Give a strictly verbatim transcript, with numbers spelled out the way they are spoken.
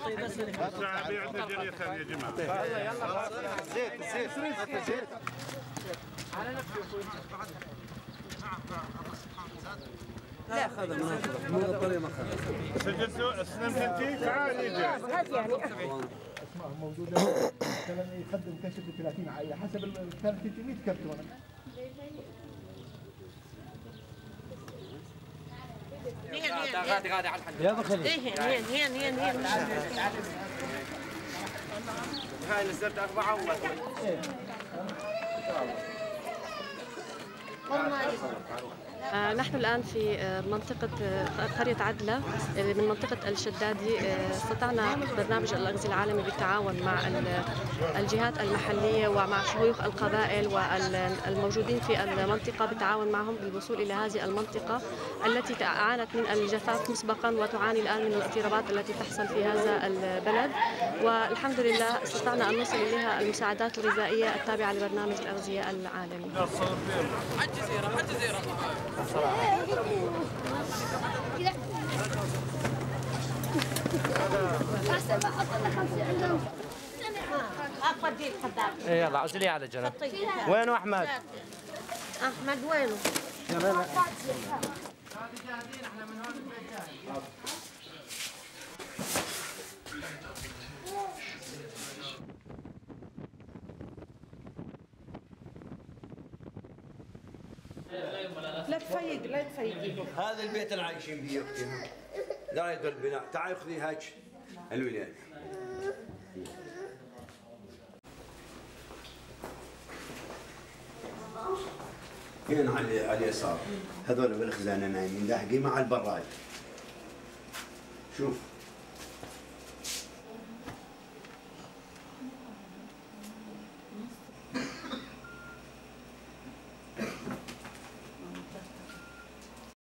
الشعبي عندنا جريه ثانيه يا جماعه. يلا يلا زيت زيت زيت على نفسي. لا خذ مو الطريقه ما خذ. سجلتوا اسنان انت تعالي هات يعني اسماء موجوده مثلا يقدم كشف ب ثلاثين على حسب كانت مية كرتونه. غادي غادي على الحل. يلا خلي هين هين هين هين هاي نزلت أربعة وما آه نحن الآن في آه منطقة آه قرية عدلة آه من منطقة الشدادي. آه استطعنا برنامج الأغذية العالمي بالتعاون مع الجهات المحلية ومع شيوخ القبائل والموجودين في المنطقة بالتعاون معهم بالوصول إلى هذه المنطقة التي عانت من الجفاف مسبقا وتعاني الآن من الاضطرابات التي تحصل في هذا البلد، والحمد لله استطعنا أن نوصل إليها المساعدات الغذائية التابعة لبرنامج الأغذية العالمي. الجزيرة الجزيرة يلا عزلي على جنب. وينه احمد؟ احمد وينه؟ جاهزين احنا من هون البيت جاهز. لا تفيق لا تفيقي. هذا البيت اللي عايشين فيه اختي. لا يدل البناء. تعالي خذي هاج الولاد. هنا على على اليسار هذول بالخزانه نايمين لاحقين مع البراج. شوف